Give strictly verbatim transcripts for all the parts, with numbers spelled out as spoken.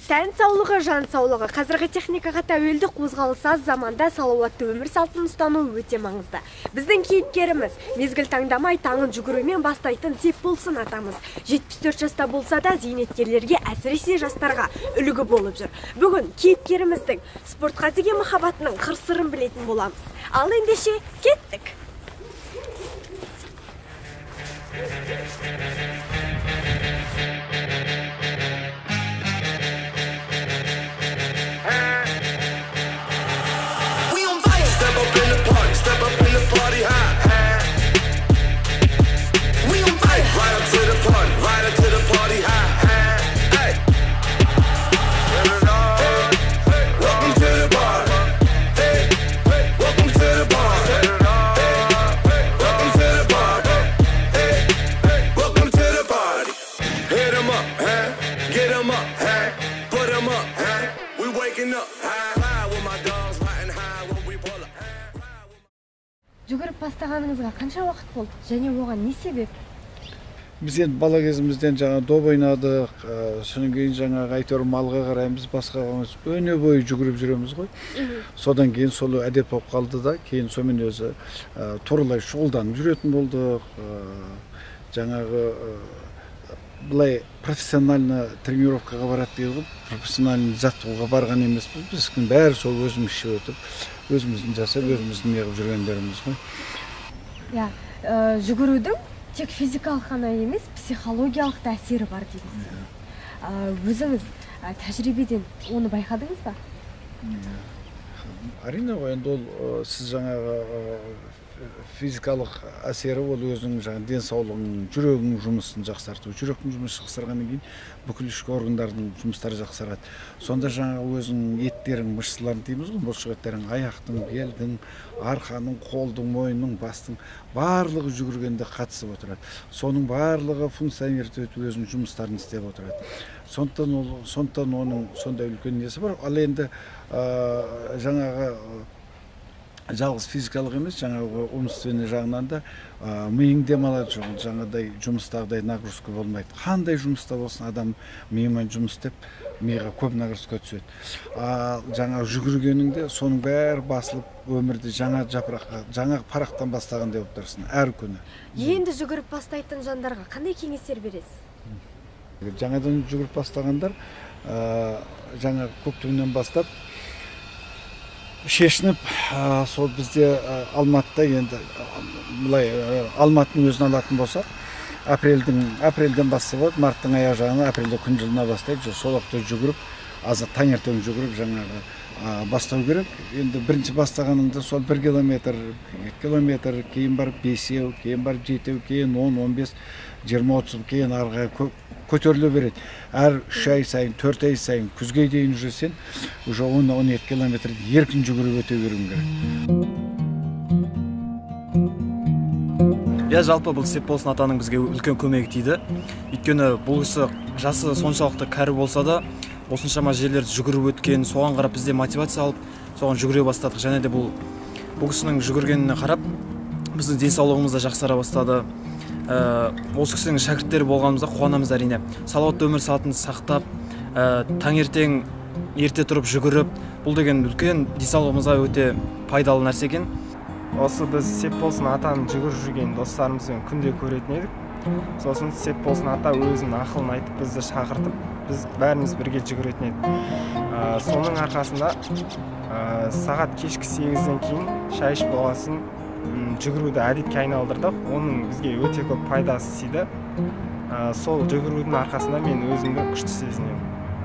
Тән саулығы, жан саулығы. Қазіргі техникаға тәуелді қозғалыс аз заманда салауатты өмір салтын ұстану өте маңызды. Біздің кейіпкеріміз мезгіл таңдамай таңын жүгірумен бастайтын Сепболсын атамыз. жетпіс төрт жаста болса да зейнеткерлерге, әсіресе жастарға үлгі болып жүр. Бүгін кейіпкеріміздің спортқа деген махаббатының қыр-сырын білетін боламыз. Ал ендеше кеттік. Жүгіріп бастағаныңызға қанша уақыт болды? Және оған не себеп? Біз енді бала кезімізден жаңа доп ойнадық, содан кейін жаңа әйтеуір малға қараймыз, басқа өне бойы жүгіріп жүреміз ғой. Содан кейін сол әдет болып қалды да, кейін сонымен өзі туралай шұғылданып жүретін болдық. Жаңағы былай профессионально тренировкаға барады дейді, профессионально жаттығуға барған емеспіз. Біз бәрі сол өзіміз ішіп өтіп, өзіміздің жасап, өзіміздің неғып жүргендеріміз ғой. Я, жүгірудің тек физикалық қана емес, психологиялық та әсері бар дейсіз. Өзіңіз тәжірибеден оны байқадыңыз ба? Әрине ғой, енді ол сіз жаңағы физикалық әсері ол өзінің жаңа денсаулығының, жүрегінің жұмысын жақсарту. Жүректің жұмысы жақсарғаннан кейін бүкіл ішкі органдардың жұмыстары жақсарады. Сонда жаңа өзінің еттерің, мышцаларын дейміз ғой, бұлшықеттерің, аяқтың, белдің, арқаның, қолдың, мойынның, бастың барлығы жүгіргенде қатысып отырады. Соның барлығы функционировать етіп өзінің жұмыстарын істеп отырады. Сондықтан ол, сондықтан оның сондай үлкен несі бар. Ал енді жаңағы жалғыз физикалық емес, жаңағы умственный жағынан да миың демалады жоқ, жаңағыдай жұмыстағыдай нагрузка болмайды. Қандай жұмыста болсын адам миымен жұмыс істеп, миға көп нагрузка түседі. Жаңа жүгіргеніңде соның бәрі басылып, өмірде жаңа жапыраққа, жаңа парақтан бастағандай болып тұрсың әр күні. Енді жүгіріп бастайтын жандарға қандай кеңестер бересіз? Жаңадан жүгіріп бастағандар жаңа көктемнен бастап шешініп, сол бізде Алматыда енді былай Алматының өзін алатын болса, апрельдің апрельден бастап, марттың аяқ жағына апрельде күн жылына бастайды. Сол уақытта жүгіріп, азы таңертең жүгіріп жаңағы бастау керек. Енді бірінші бастағаныңда сол бір километр, километр, кейін барып бесеу, кейін барып жетеу, кейін он, он бес, жиырма, отыз, кейін арғы көтеріле береді. Әр үш ай сайын, төрт ай сайын, күзге дейін жүрсен, уже он, он екі километр еркін жүгіріп өте беруің керек. Я жалпы бұл Сепболсын атаның бізге үлкен көмегі тиді. Өйткені бұл кісі жасы соншалықты кәрі болса да, осыншама жерлерді жүгіріп өткен, соған қарап бізде мотивация алып, соған жүгіре бастадық. Және де бұл бұл кісінің жүгіргеніне қарап, біздің денсаулығымыз да жақсара бастады. Осы кісінің шәкірттері болғанымызда қуанамыз әрине. Салауатты өмір салтын сақтап, таңертең ерте тұрып жүгіріп, бұл деген үлкен денсаулығымызға өте пайдалы нәрсе екен. Осы біз Сепболсын атаны жүгіріп жүрген достарымызбен күнде көретін едік. Сосын Сепболсын ата өзінің ақылын айтып, бізді шақыртып, біз бәріміз бірге жүгіретін едік. Соның арқасында сағат кешкі сегізден кейін шай ішіп болғасын жүгіруді әдетке айналдырдық. Оның бізге өте көп пайдасы тиді. Сол жүгірудің арқасында мен өзімді күшті сезінемін.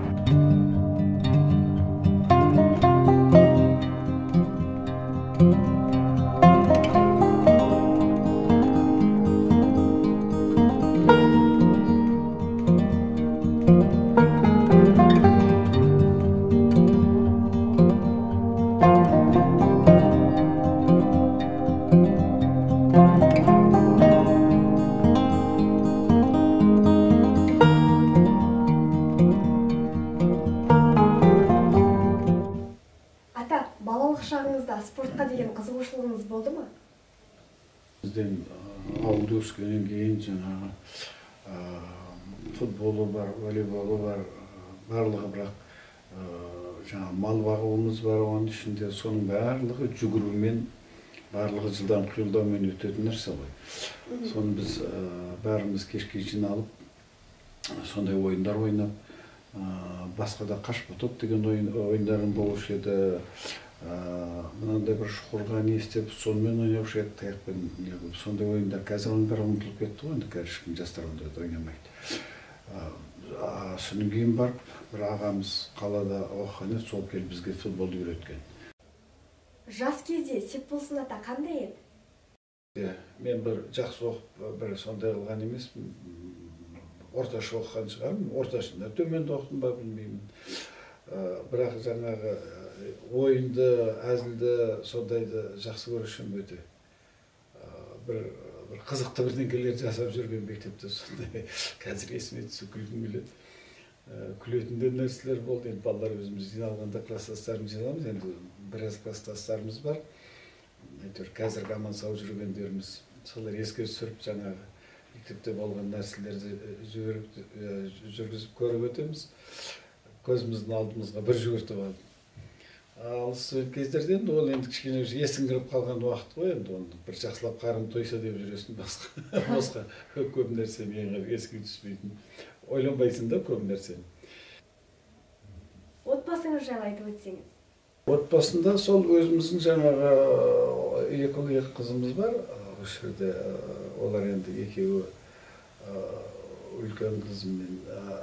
Спортқа деген қызығушылығыңыз болды ма? Бізден ауылда өскеннен кейін жаңағы футболы бар, волейболы бар, барлығы бірақ жаңа мал бағуымыз бар, оның ішінде соның барлығы жүгірумен, барлығы жылдан құйылдаумен өтетін нәрсе ғой. Соны біз бәріміз кешке жиналып, сондай ойындар ойнап, басқа да қаш потоп деген ойындарын болушы еді. Мынандай бір шұқырға не істеп, сонымен ойнаушы еді, таяқпен не қылып. Сондай ойындар қазір оның бәрі ұмытылып кетті ғой, енді қазір ешкім жастар ондайды ойнамайды. Содан кейін барып, бір ағамыз қалада оқыған еді, сол келіп бізге футболды үйреткен. Жас кезде Сепболсын ата қандай еді? Мен бір жақсы оқып, бір сондай қылған емес, орташа оқыған шығармын, орташында төменде оқыдым ба білмеймін. Бірақ жаңағы ойынды, әзілді, сондайды жақсы көрушім өте. Бір қызықты бірдеңелер жасап жүрген мектепте сондай қазір есіме түсіп күлгім келеді. Күлетін нәрселер болды. Енді балалар өзіміз жиналғанда класстастарымыз жиналамыз. Енді біраз класстастарымыз бар. Қазіргі аман сау жүргендеріміз солар еске түсіріп, жаңағы мектепте болған нәрселерді жүргізіп көріп өтеміз. Көзіміздің алдымызға бір жүгіртіп алып. Ал студент кездерде енді ол енді кішкене есің кіріп қалған уақыт қой, енді оны бір жақсылап қарым тойса деп жүресің, басқа босқа көп нәрсе менің еске түспейтін. Ойланбайсың да көп нәрсені. Отбасыңыз жайлы айтып өтсеңіз? Отбасында сол өзіміздің жаңағы екі ұл екі қызымыз бар. Осы жерде олар енді екеуі үлкен қызым мен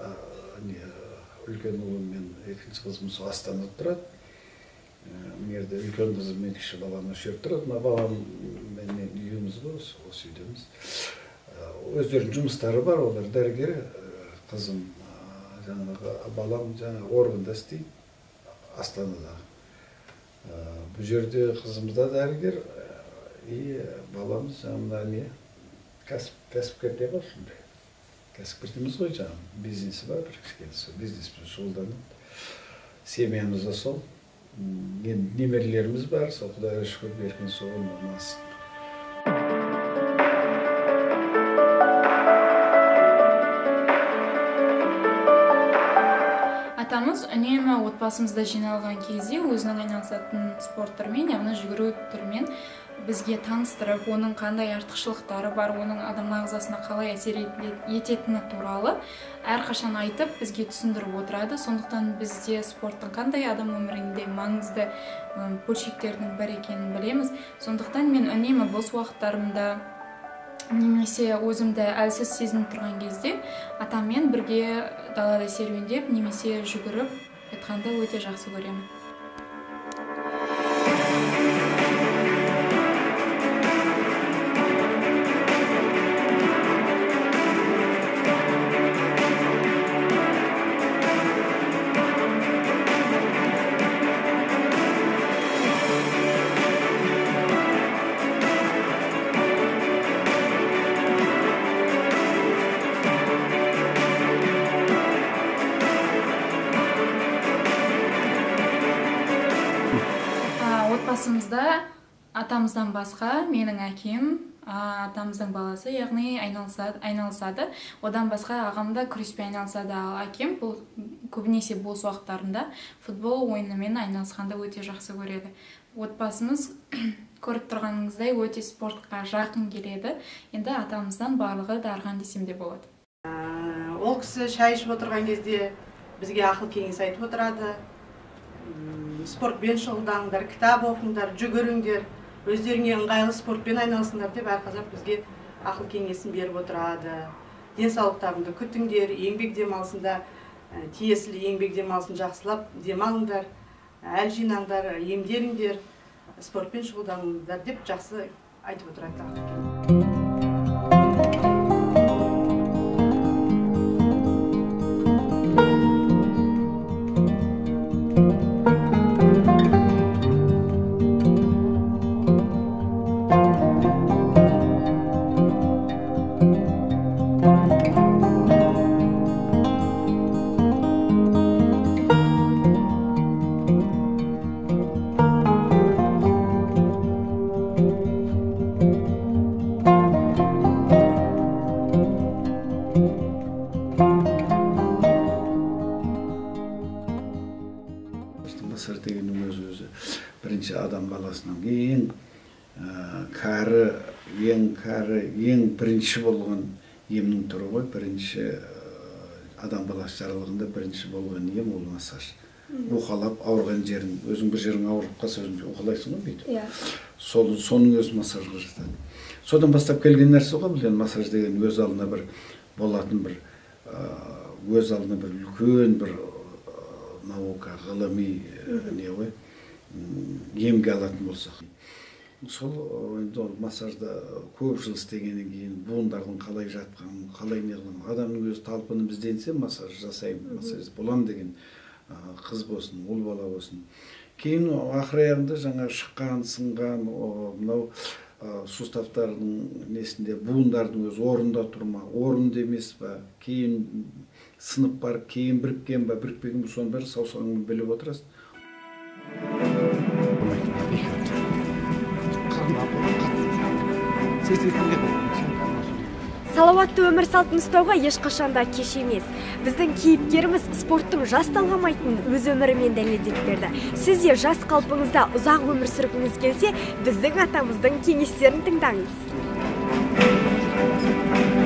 үлкен ұлым мен екінші қызым сол Астанада тұрады. Мерде үлкен қызым мен кіші балам осы жерде тұрады. Мына балам мен үйіміз ғой, осы үйдеміз. Өздерінің жұмыстары бар, олар дәрігер. Қызым жаңағы балам жаңағы органда істейді, Астанада. Бұл жерде қызымыз да дәрігер, и баламыз жаңағында не кәсіпкер деп осындай. Кәсіпкер дейміз ғой, жаңағы бизнесі бар, бір кішкене бизнеспен шұғылданады. Семьямыз да сол. Немерелеріміз бар, сол Құдайға шүкір берген соған болмасын. Атамыз үнемі отбасымызда жиналған кезде өзінің айналысатын спорт түрімен, яғни жүгіру түрімен бізге таныстырып, оның қандай артықшылықтары бар, оның адам ағзасына қалай әсер ететіні туралы әрқашан айтып, бізге түсіндіріп отырады. Сондықтан бізде спорттың қандай адам өмірінде маңызды бөлшектердің бірі екенін білеміз. Сондықтан мен үнемі бос уақыттарымда немесе өзімді әлсіз сезініп тұрған кезде атаммен бірге далада серуендеп немесе жүгіріп жатқанды өте жақсы көремін. Отбасымызда атамыздан басқа менің әкем, атамыздың баласы, яғни айналысады. Одан басқа ағам да күреспен айналысады. Ал әкем бұл көбінесе бос уақыттарында футбол ойынымен айналысқанды өте жақсы көреді. Отбасымыз көріп тұрғаныңыздай өте спортқа жақын келеді. Енді атамыздан барлығы дарыған десем де болады. Ол кісі шай ішіп отырған кезде бізге ақыл кеңес айтып отырады. Спортпен шұғылданыңдар, кітап оқыңдар, жүгіріңдер, өздеріңе ыңғайлы спортпен айналысыңдар деп әрқашан бізге ақыл кеңесін беріп отырады. Денсаулықтарыңды күтіңдер, еңбек демалысында тиесілі еңбек демалысын жақсылап демалыңдар, әл жинаңдар, емдеріңдер, спортпен шұғылданыңдар деп жақсы айтып отырады. биринчи адам баласынын эң кары, ең кары, ең бірінші болған емнің түрі ғой. Бірінші адам баласы жаралығында бірінші болған ем ол массаж. Уқалап ауырған жерін, өзің бір жерің ауырып қалса өзің уқалайсың ғой бүйтіп. Соның өзі массажға жатады. Содан бастап келген нәрсе ғой бұл. Массаж деген өз алдына бір болатын бір өз алдына бір үлкен бір наука, ғылыми не ғой, емге алатын болсақ. Сол массажда көп жыл істегеннен кейін буындардың қалай жатқанын, қалай неғылын, адамның өзі талпынып ізденсе массаж жасаймын, массаж боламын деген қыз болсын, ұл бала болсын. Кейін ақыр аяғында жаңа шыққан, сынған, мынау суставтардың несінде буындардың өзі орында тұрма, орында емес па, кейін сынып бар, кейін біріккен ба, бірікпеген ба, соның бәрі саусағыңмен біліп отырасың. Салауатты өмір салтын ұстауға ешқашанда кеш емес. Біздің кейіпкеріміз спорттың жас талғамайтынын өз өмірімен дәлелдеп берді. Сіз де жас қалпыңызда ұзақ өмір сүргіңіз келсе, біздің атамыздың кеңестерін тыңдаңыз.